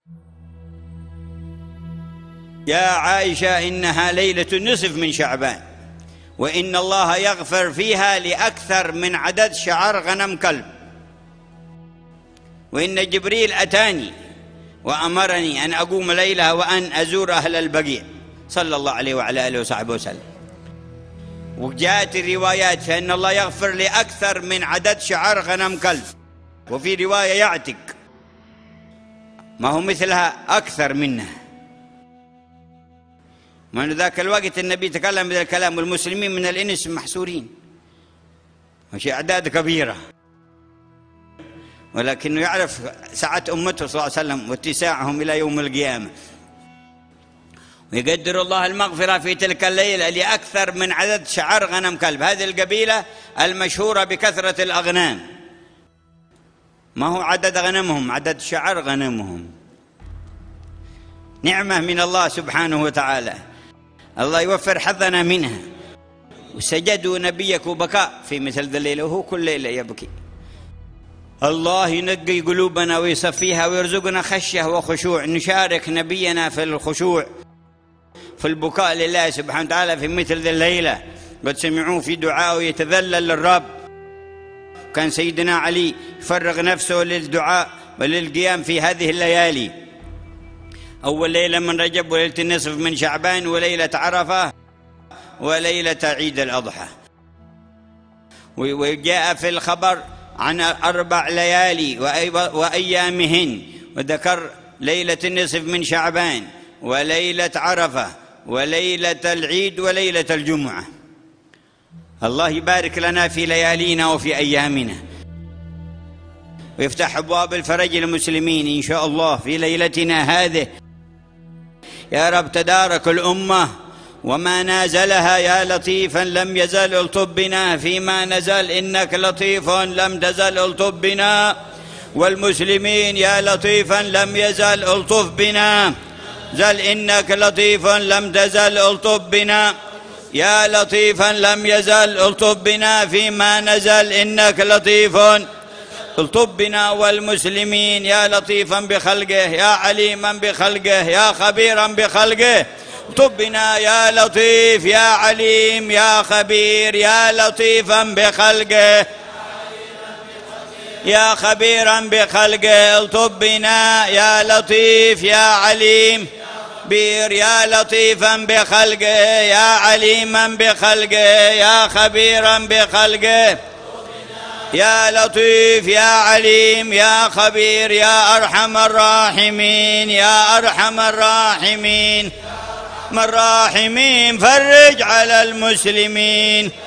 يا عائشة إنها ليلة النصف من شعبان، وإن الله يغفر فيها لأكثر من عدد شعر غنم كلب، وإن جبريل أتاني وأمرني أن أقوم ليلة وأن أزور أهل البقيع صلى الله عليه وعلى آله وصحبه وسلم. وجاءت الروايات فإن الله يغفر لأكثر من عدد شعر غنم كلب، وفي رواية يعتق، ما هو مثلها أكثر منها. من ذاك الوقت النبي تكلم بهذا الكلام والمسلمين من الإنس محصورين، مش أعداد كبيرة، ولكنه يعرف سعة أمته صلى الله عليه وسلم واتساعهم إلى يوم القيامة. ويقدر الله المغفرة في تلك الليلة لأكثر من عدد شعر غنم كلب. هذه القبيلة المشهورة بكثرة الأغنام، ما هو عدد غنمهم، عدد شعر غنمهم. نعمة من الله سبحانه وتعالى، الله يوفر حظنا منها. وسجدوا نبيك بكاء في مثل ذا الليلة، وهو كل ليلة يبكي. الله ينقي قلوبنا ويصفيها ويرزقنا خشية وخشوع، نشارك نبينا في الخشوع في البكاء لله سبحانه وتعالى في مثل ذي الليلة. قد سمعوه في دعاء يتذلل للرب. كان سيدنا علي يفرغ نفسه للدعاء وللقيام في هذه الليالي، أول ليلة من رجب، وليلة النصف من شعبان، وليلة عرفة، وليلة عيد الأضحى. وجاء في الخبر عن 4 ليالي وأيامهن، وذكر ليلة النصف من شعبان، وليلة عرفة، وليلة العيد، وليلة الجمعة. الله يبارك لنا في ليالينا وفي أيامنا، ويفتح أبواب الفرج للمسلمين إن شاء الله في ليلتنا هذه. يا رب تدارك الأمة وما نازلها، يا لطيفا لم يزل الطب بنا فيما نزل، إنك لطيف لم تزل الطب بنا، والمسلمين يا لطيفا لم يزل الطف بنا، زل إنك لطيف لم تزل الطف بنا، يا لطيفا لم يزل الطف بنا فيما نزل، إنك لطيف الطف بنا، والمسلمين يا لطيفا بخلقه، يا عليما بخلقه، يا خبيرا بخلقه، الطف بنا يا لطيف يا عليم يا خبير، يا لطيفا بخلقه يا خبيرا بخلقه، الطف بنا يا لطيف يا عليم بير، يا لطيفا بخلقه يا عليما بخلقه، يا خبيرا بخلقه، يا لطيف يا عليم يا خبير، يا أرحم الراحمين يا أرحم الراحمين، من الراحمين فرج على المسلمين.